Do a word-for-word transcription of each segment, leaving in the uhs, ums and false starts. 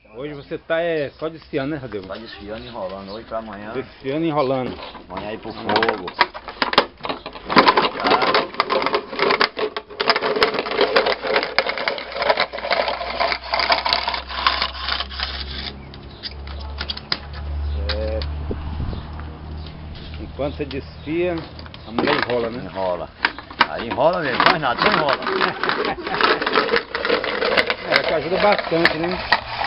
Hoje você está é, só desfiando, né, Radeu? Só desfiando e enrolando. Hoje para amanhã. Desfiando e enrolando. Amanhã ir pro fogo. É. Enquanto você desfia, a mulher enrola, né? Enrola. Aí enrola mesmo, mais nada, só enrola. É, que ajuda bastante, né?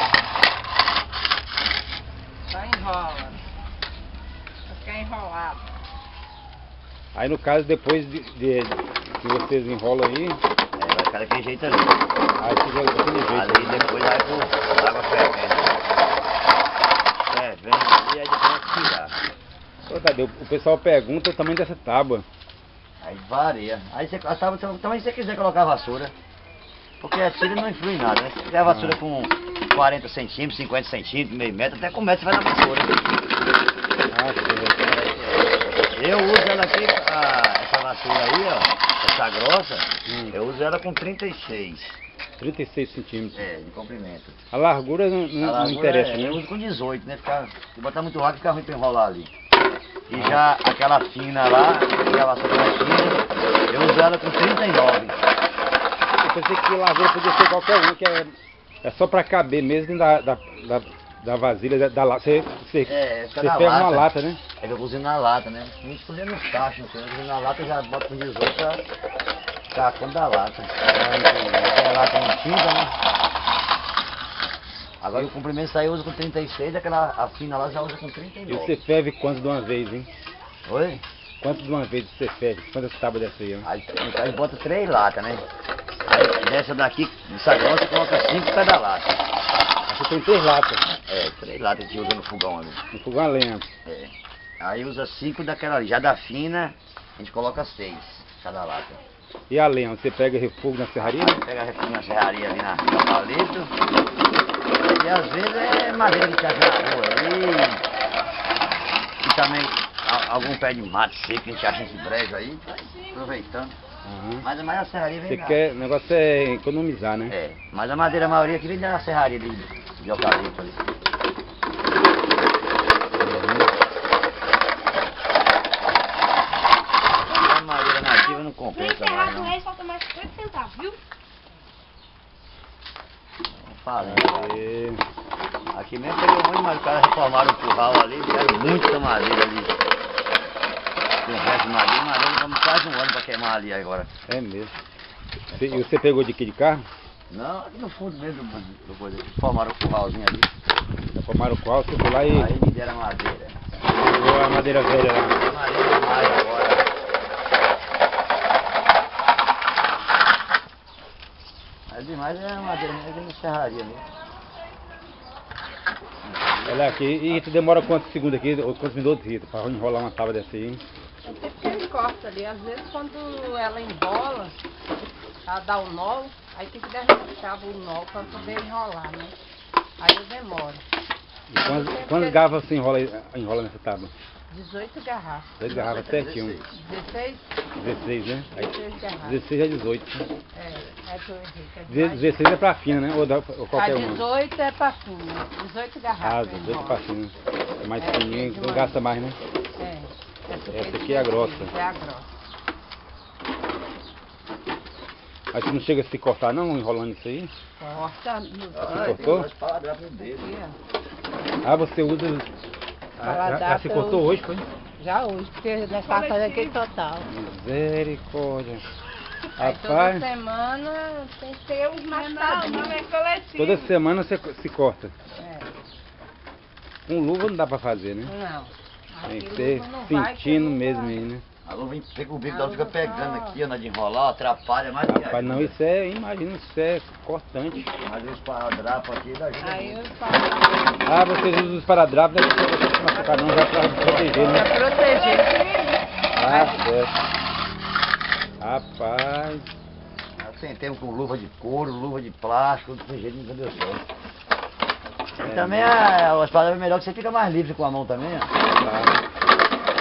Só enrola. Só ficar enrolado. Aí no caso, depois de, de que vocês enrolam aí, É, vai ficar daquele jeito ali. aí fica daquele jeito. Ali depois vai pro água fervendo. Fervendo ali, aí depois vai tirar. Ô, Tadeu, o pessoal pergunta o tamanho dessa tábua. Aí varia. Aí você, a tábua, também se você quiser colocar a vassoura. Porque a tira não influi em nada, né? Se quiser a vassoura com quarenta centímetros, cinquenta centímetros, meio metro, até com metro você vai na vassoura. Ah, sim. Eu uso ela aqui, a, essa vassoura aí, ó, essa grossa, Hum. eu uso ela com trinta e seis. trinta e seis centímetros. É, de comprimento. A largura não, não, A largura não interessa, é, né? eu uso com dezoito, né? Ficar, se botar muito rápido, fica ruim pra enrolar ali. E já aquela fina lá, aquela vassoura mais fina, eu uso ela com trinta e nove. Eu pensei que largura podia ser qualquer um, que é, é só pra caber mesmo da, da, da, da vasilha, da, da lata. Você, você, É, fica você na pega lata. uma lata, né? É que eu cozinho na lata, né? Não cozinho nos cachos, não sei. Eu cozinho na lata, eu já boto com dezoito pra ficar a conta da lata. Aquela lata não tinta, né? Agora o comprimento aí eu uso com trinta e seis, aquela a fina lá já usa com trinta e E nove. você ferve quanto de uma vez, hein? Oi? Quanto de uma vez você ferve? Quantas tábuas dessa aí, ó? Aí no caso bota três latas, né? Aí dessa daqui, dessa grossa, coloca cinco cada lata. Você tem três latas É, três latas que a gente usa no fogão ali. no fogão a lenha. É. Aí usa cinco daquela ali. Já da fina, a gente coloca seis cada lata. E a lenha, você pega refogo na serraria? Aí pega a refina na serraria ali na no palito. E às vezes é madeira que a gente acha na rua aí. E também a- algum pé de mato seco que a gente acha nesse brejo aí, vai aproveitando. Uhum. Mas a maior serraria Você vem da... quer, o negócio é economizar, né? É, mas a madeira, a maioria aqui vem da serraria de, de eucalipto ali. A madeira nativa não Vem compensa enterrar mais com não. ele, falta mais cinquenta centavos, viu? Não fala, né? Aí, Aqui mesmo pegou muito, mas os caras reformaram o curral ali, deram muita madeira ali. Tem resto de madeira, madeira vamos quase um ano para queimar ali agora. é mesmo. Você, e você pegou de aqui de carro? Não, aqui no fundo mesmo do, do coisa, formaram o curralzinho ali. Já formaram o qual? Você foi lá e Aí me deram madeira. pegou a madeira velha lá. A madeira mais agora. Mas demais é a madeira mesmo na serraria mesmo. Olha aqui, e Rita, demora quantos segundos aqui, ou quantos minutos, Rita, pra enrolar uma tábua dessa aí, hein? É porque ele corta ali. Às vezes quando ela embola, ela dá o nó, aí tem que derrubar o nó para poder enrolar, né? Aí eu demoro. E quantas, quantas garrafas você enrola, enrola nessa tábua? dezoito garrafas. dez garrafas certinho. dezesseis? dezesseis, né? Aí, dezesseis garrafas. dezesseis a dezoito. É, é dois, é Deze- mais- dezesseis é pra fina, né? Ou, dá, ou A qualquer uma? dezoito é pra fina. dezoito Ah, garrafas. dezoito enrola. pra fina. É mais É, fininha, de não uma- gasta mais, né? É. Essa aqui é a grossa. É a grossa. Mas você não chega a se cortar não, enrolando isso aí? Corta no... Você cortou? Aqui, ó. Ah, você usa... Ah, já, já se cortou hoje, foi? Já hoje, porque nós estávamos fazendo aquele total. Misericórdia. Aí toda Rapaz, semana tem que ter uns Não, mascadinhos. não é coletivo. toda semana você se corta. É, Com luva não dá pra fazer, né? não. Tem Aqui que ser luva não vai, sentindo que mesmo luva- aí, né? A luva vem, fica o bico A dela, fica luva pegando só- aqui, ó, na de enrolar, ó, atrapalha mais que Rapaz, não, isso é, imagina, isso é cortante. Mas o esparadrapo aqui dá ajuda Aí muito. eu falo, Ah, vocês usam os esparadrapos, né? Pra você se machucar não, já pra proteger, né? pra proteger. Ah, certo. Rapaz, Nós tentemos com luva de couro, luva de plástico, do jeito que não deu certo. E É, também a, o esparadrapo é melhor que você fica mais livre com a mão também, ó. tá.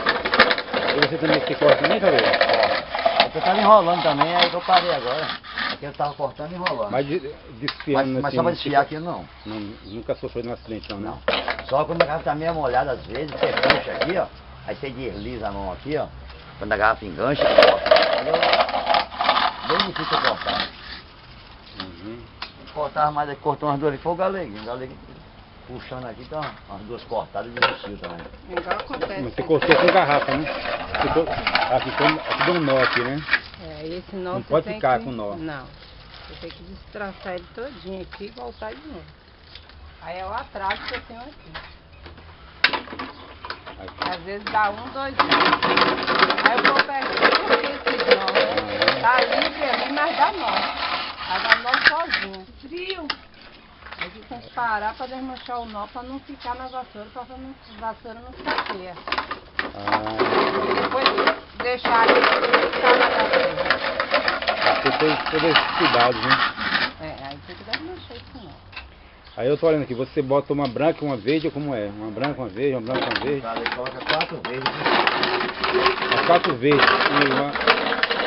E você também se corta também, cabelo? Ó, eu tava enrolando também, aí que eu parei agora. aqui eu tava cortando e enrolando. Mas de- Mas, desfiando mas assim, só pra não desfiar fica- aqui não. não, nunca sofreu num acidente não, né? Não. Só quando a garrafa tá meio molhada às vezes, você puxa aqui, ó. Aí você desliza a mão aqui, ó. Quando a garrafa engancha, corta. Bem difícil eu cortar. Uhum. Cortava mais aqui, cortou umas duas ali, foi o galeguinho. O galeguinho puxando aqui, tá umas duas cortadas e desistiu também. Igual acontece. Mas você cortou com garrafa, né? Ficou, ah, ficou, aqui deu um nó aqui, né? É, esse nó Não você pode tem ficar que- com nó. Não. Você tem que destraçar ele todinho aqui e voltar de novo. Aí é o atraso que eu tenho aqui. Aqui. Às vezes dá um, dois dias. Aí eu vou pegar esse nó, né? Tá livre ali, mas dá nó. Aí dá nó sozinho. Frio. Aí você tem que parar pra desmanchar o nó pra não ficar na vassoura, pra não, a vassoura não ficar feia. Ah, Depois deixar ele ficar na vassoura. você tem todos esses cuidados, né? É, aí tem que desmanchar esse nó. Aí eu tô olhando aqui, você bota uma branca e uma verde, ou como é? Uma branca, uma verde, uma branca, uma verde? Tá, ele coloca quatro vezes. As quatro verdes e uma...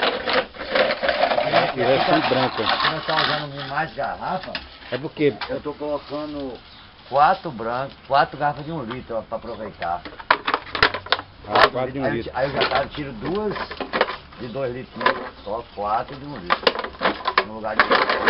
E o resto são brancas. Aqui nós estamos usando mais garrafa. É porque... Eu tô colocando quatro brancos, quatro garrafas de um litro, ó, pra aproveitar. Ah, quatro de um aí, eu litro. ti- aí eu já tá, eu tiro duas de dois litros, né? Só quatro de um litro. No lugar de.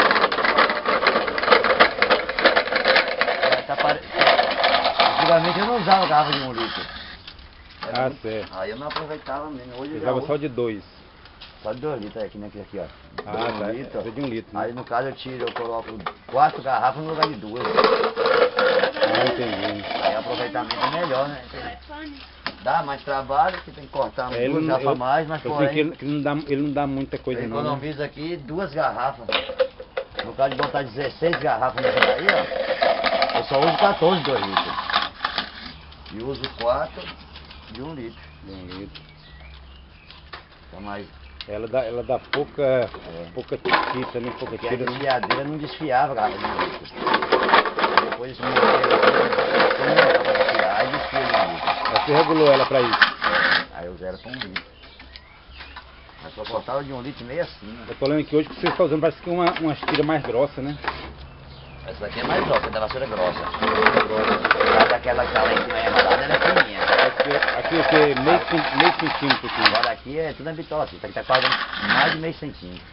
É, tá pare... Antigamente eu não usava garrafa de um litro. Era Ah, muito- certo. Aí eu não aproveitava mesmo. Hoje eu já Usava uso só de dois. só de dois litros aqui, né? Aqui, aqui, ó. Ah, De um tá. litro. É de um litro, né? Aí no caso eu tiro, eu coloco quatro garrafas no lugar de duas. Ah, entendi. Aí o aproveitamento é melhor, né? Dá mais trabalho, que tem que cortar É, ele duas não- garrafas a eu- mais, mas Eu sei porém, que ele, que não dá, ele não dá muita coisa eu não, né? economizo aqui duas garrafas. No caso de botar dezesseis garrafas nessa daí, ó, eu só uso quatorze de dois litros. E uso quatro de um litro. De um litro. Então, mas Ela dá, ela dá pouca, pouca fita, né? Pouca porque a tira. desfiadeira não desfiava a garrafa de um litro. Aí depois esse modelo aqui, eu não dá pra desfiar, aí desfia de um litro. Você regulou ela pra isso. Aí eu zero com um litro. Mas só cortava de um litro e meio assim, né? Eu tô olhando aqui hoje que você está usando, parece que uma, uma tira mais grossa, né? Essa daqui é mais grossa, a da vassoura é grossa. A daquela que tá lá em cima enrolada, ela é fininha. Aqui, aqui o que? Meio, cen- meio centímetro aqui. Agora aqui é tudo na bitola, assim. Isso aqui tá quase mais de meio centímetro.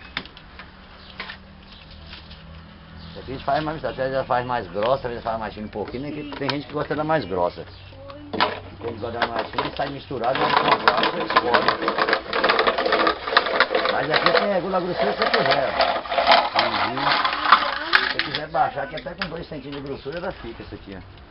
Isso aqui a gente faz mais, às vezes ela faz mais grossa, às vezes faz mais fina um pouquinho, né? Que tem gente que gosta da mais grossa. Quem gosta da mais fina, sai misturado, mas com grossa eles podem. Mas aqui tem regula a grossura que você quiser. Uhum. Se você quiser baixar aqui até com dois centímetros de grossura, ela fica isso aqui, ó.